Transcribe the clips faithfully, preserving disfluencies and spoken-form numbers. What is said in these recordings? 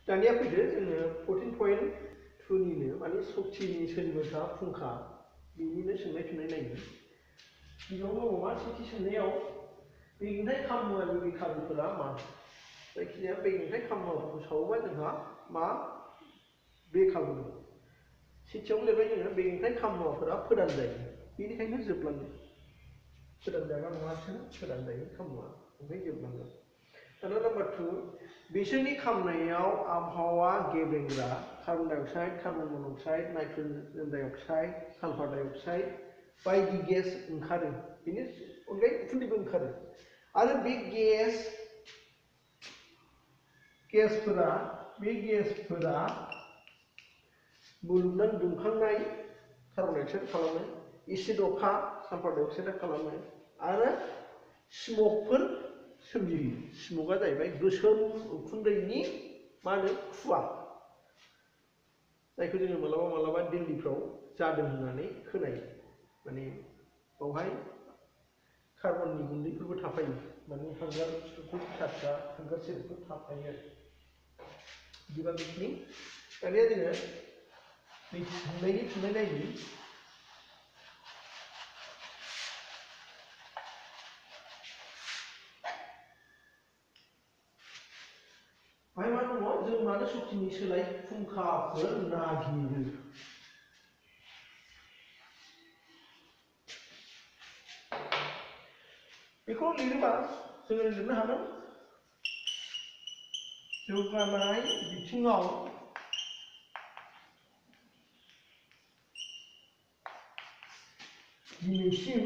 दानिया फैदो जोङो fourteen point two निनो माने सक्तिनि सोलिबाय फुंखा बेनिनो सोंनाय फिननाय नायनो गिबियावनो दङ मा सेथि सोंनायाव बेगेंथाइ खामुवानि बिखाबुफोरा मा जायखिजाया बेगेंथाइ खामुवाफोरखौ सावोबा जोंहा मा बे खाबु दं सेथियाव लिरबाय जोङो बेगेंथाइ खामुवाफोरा फोदान जायो बेनिखायनो जोबलाङो फोदान जाग्रा नङासो फोदान जायो खामुवा ओमफ्राय जोबलाङो दाना नाम्बार टु बिसोरनि खामनायाव आबहावा गेब्रेंग्रा carbon dioxide carbon monoxide nitrogen dioxide sulphur dioxide बायदि गेस ओंखारो बेनि अनगायै उखुन्दैबो ओंखारो आरो बे गेस गेसफोरा बे गेसफोरा मुलुगनां दुंखांनाय कार्बन डाइ अक्साइड खालामो एसिड अखा सालफार डाइ अक्साइडआ खालामो आरो स्मगफोर सोमजिहोयो स्मगआ जाहैबाय गोसोम उखुन्दैनि मा होनो खुवा जायखौ जोङो मालाबा मालाबा दिल्लीफ्राव जादों होननानै खोनायो माने बावहाय कार्बननि गुन्दैफोरबो थाफायो माने हांगारफोरखौ फिसा फिसा हांगार सेरेबफोर थाफायो आरो बिदिबा बिदिनि दानिया जोङो सोंनायनि फिननाय नायनि बाहाय मा दङ जों मानो सक्तिनि सोलाय फुंखाफोर नागिरो बेखौ लिरोबा जोङो लिरनो हागोन जौगानाय बिथिङाव दिनैसिम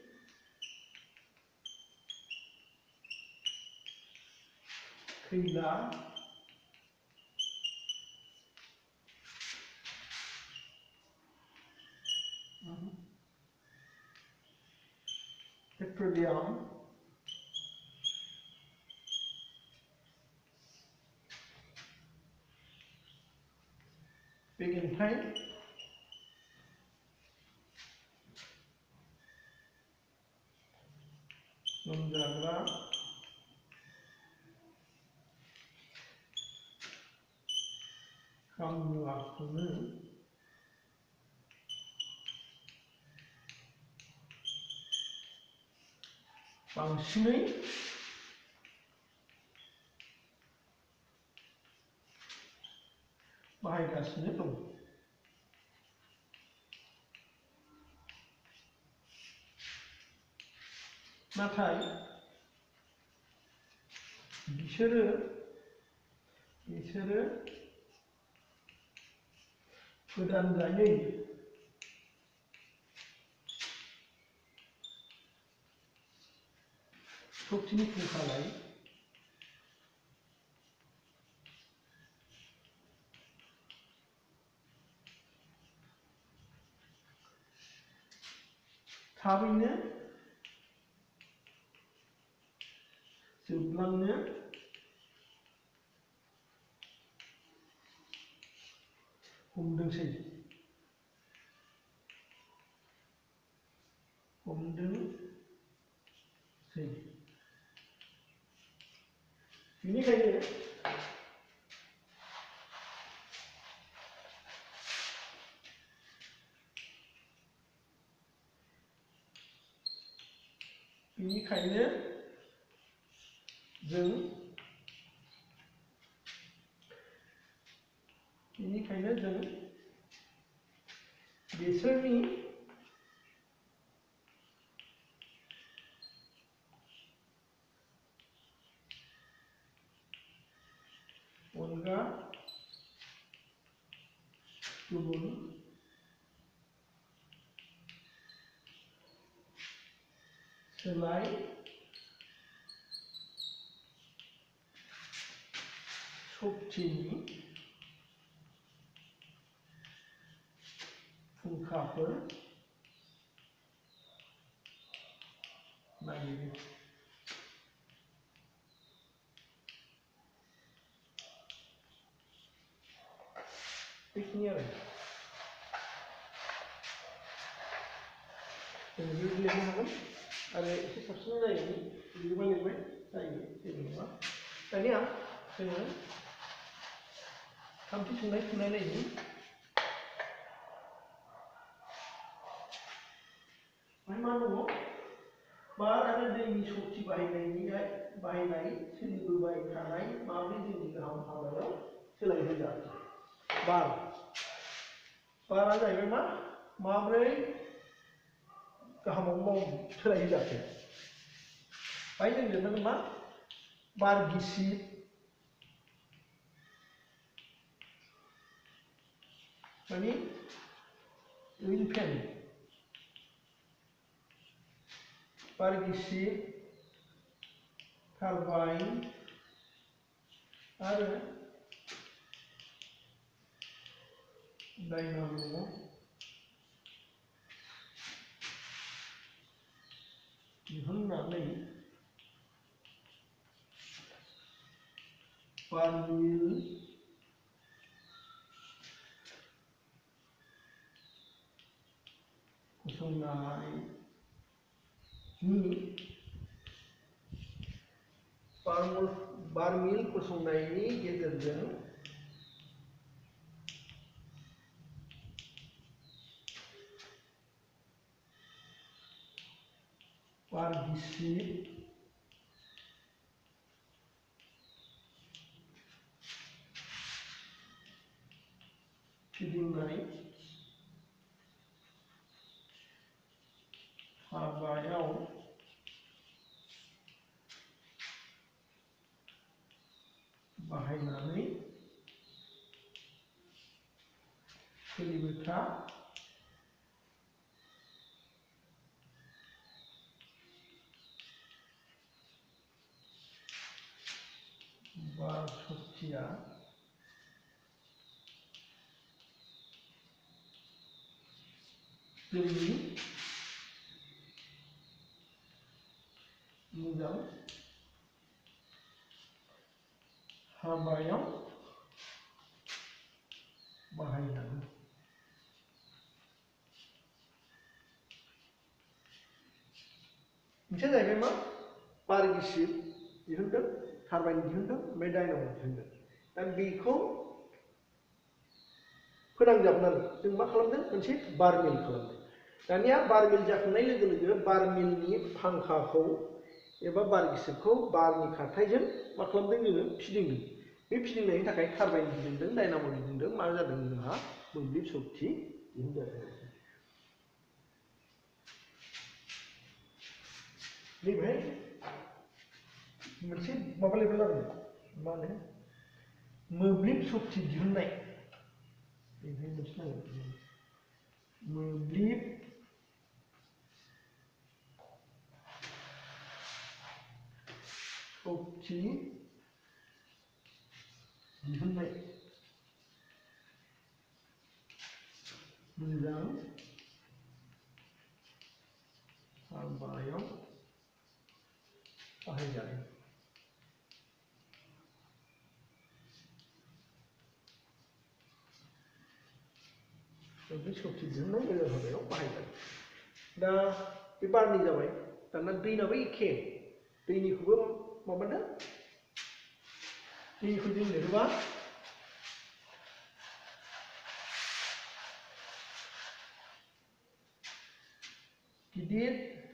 खैला पेट्रलियाम बेगेंथाइ लोमजाग्रा खामुवाखौनो बांसिनै बाहायगासिनो दं नाथाय बिसोरो बिसोरो फोदान जायै सक्तिनि फुंखालाय थाबैनो जोबलांनो हमदोंसै हमदोंसै बेनिखायनो बेनिखायनो जों बेनिखायनो जों बिसोरनि अनगा गुबुन सोलाय सक्तिनि फुंखाफोर नागिरो बेखिनि आरो जों बेबायदि लिरनो हागोन आरो एसे साबसिन जायो लिरबाय लिरबाय जायो जेबो नङा दानिया जोङो थामथि संनाय खुरनाय नायनि मा दङ बार आरो दैनि सक्ति बाहायनायनिहाय बाहायनाय सोलिबोबाय थानाय माब्रै जोंनि गाहाम हाबायाव सोलायहोजायो बार बारा जाहैबाय मा माब्रै गाहामाव माव सोलायहोजाखो बाहाय जों लिरनांगोन मा बार गिसिब माने विन्ड फेन बार गिसिब टारबाइन आरो डायनामो दिहुननानै बारमिल फसंनायनि बारमिल फसंनायनि गेजेरजों बार गिसिब फिदिंनाय हाबायाव बाहायनानै सोलिबाय बार सक्तिया जोंनि मोजां हाबायाव बाहायनांगौ मोनसेया जाहैबाय मा बार गिसिब दिहुनदों टारबाइन दिहुनदों ओमफ्राय डायनामो दिहुनदों दा बेखौ फोनांजाबनानै जों मा खालामदों मोनसे बारमिल खालामदों दानिया बारमिल जाखांनाय लोगो लोगो बारमिलनि फांखाखौ एबा बार गिसिबखौ बारनि खारथाइजों मा खालामदों जोङो फिदिंदों बे फिदिंनायनि थाखाय टारबाइन गिदिंदों डायनामो गिदिंदों मा जादों जोंहा मोब्लिब सक्ति दिहुनजादों नैबेहाय मोनसे माबा लिरनो नांगौ मा होनो मोब्लिब सक्ति दिहुननाय बेनिफ्राय मोनसे नांगौ मोब्लिब सक्ति दिहुननाय मोजां हाबायाव बाहायजानाय मोब्लिब सक्ति दिहुननाय मोजां हाबायाव बाहायजानाय दा बे बारनि जाबाय दाना दैनाबो एखे दैनिखौबो माबादों दैखौ जों लिरोबा गिदिर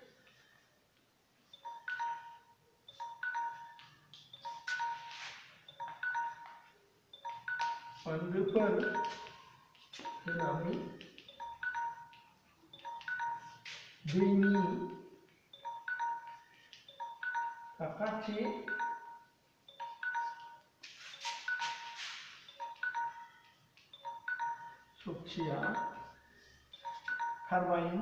बान्दोफोर होनानै दैनि साखाथि सक्तिया टारबाइन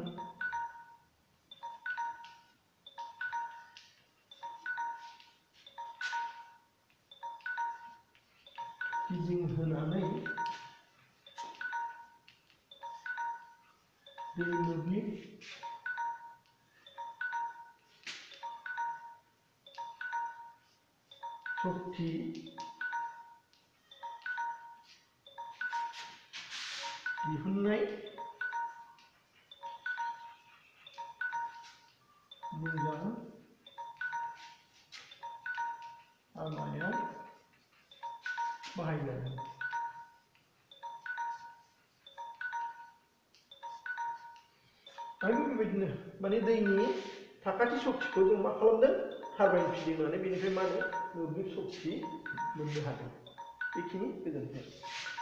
गिदिंहोनानै दै मोब्लिब सक्ति दिहुननाय मोजां हाबायाव बाहायजादों आरो बेबायदिनो माने दैनि थाखाथि सक्तिखौ जों मा खालामदों टारबाइन फिदिंनानै बेनिफ्राय मा होनो मोब्लिब सक्ति मोननो हादों। बेखिनि गोजोन्थों।